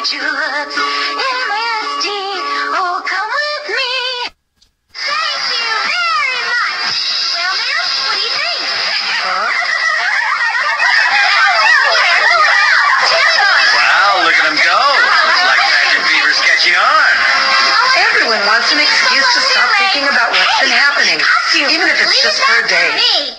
tulips, MSD, oh, come with me. Thank you very much. Well, ma'am, what do you think? Wow, look at them go. Looks like pageant fever's catching on. Everyone wants an excuse to stop thinking about what's been happening, even if it's just for a day.